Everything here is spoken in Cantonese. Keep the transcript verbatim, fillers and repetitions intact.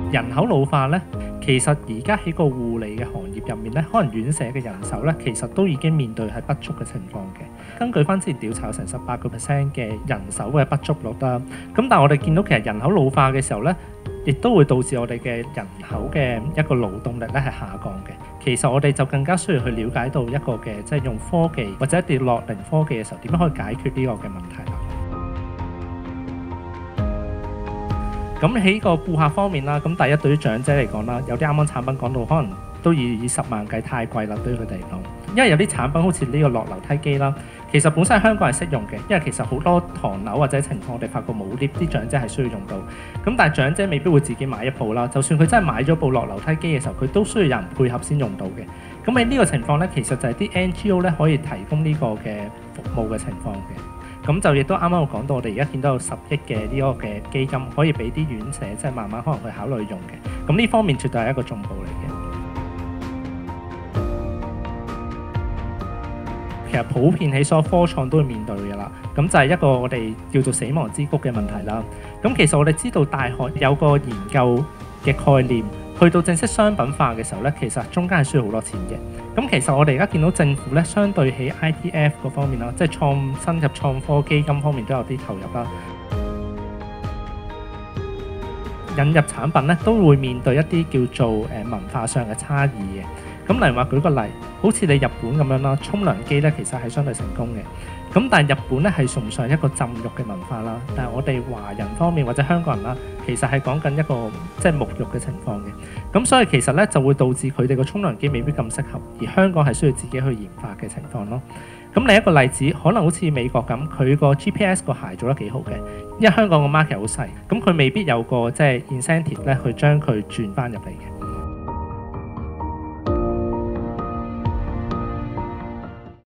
人口老化呢，其實而家喺個護理嘅行業入面呢，可能院舍嘅人手呢，其實都已經面對係不足嘅情況嘅。根據翻之前調查，成十八個 percent 嘅人手嘅不足率啦。咁但係我哋見到其實人口老化嘅時候呢，亦都會導致我哋嘅人口嘅一個勞動力咧係下降嘅。其實我哋就更加需要去了解到一個嘅即係用科技或者一啲樂齡科技嘅時候，點樣可以解決呢個嘅問題啦。咁喺個顧客方面啦，咁第一對於長者嚟講啦，有啲啱啱產品講到可能都要以十萬計，太貴啦對於佢哋嚟講。因為有啲產品好似呢個落樓梯機啦，其實本身喺香港係適用嘅，因為其實好多唐樓或者情況我哋發覺冇 lift，啲長者係需要用到。咁但係長者未必會自己買一部啦，就算佢真係買咗部落樓梯機嘅時候，佢都需要有人配合先用到嘅。咁喺呢個情況呢，其實就係啲 N G O 咧可以提供呢個嘅服務嘅情況嘅。咁就亦都啱啱我講到，我哋而家見到有十億嘅呢個嘅基金，可以俾啲院舍即係慢慢可能去考慮用嘅。咁呢方面絕對係一個進步嚟嘅。其實普遍喺所有科創都會面對嘅啦，咁就係一個我哋叫做死亡之谷嘅問題啦。咁其實我哋知道大學有個研究嘅概念，去到正式商品化嘅時候呢，其實中間係需要好多錢嘅。咁其實我哋而家見到政府呢，相對喺 I T F 嗰方面啦，即係創新及創科基金方面都有啲投入啦。引入產品呢，都會面對一啲叫做誒文化上嘅差異嘅。咁例如話舉個例，好似你日本咁樣啦，沖涼機咧其實係相對成功嘅。咁但係日本咧係崇尚一個浸浴嘅文化啦，但係我哋華人方面或者香港人啦，其實係講緊一個即係沐浴嘅情況嘅。咁所以其實咧就會導致佢哋個沖涼機未必咁適合，而香港係需要自己去研發嘅情況咯。咁另一個例子，可能好似美國咁，佢個 G P S 個鞋做得幾好嘅，因為香港個 market 好細，咁佢未必有個即係 incentive 咧去將佢轉翻入嚟嘅。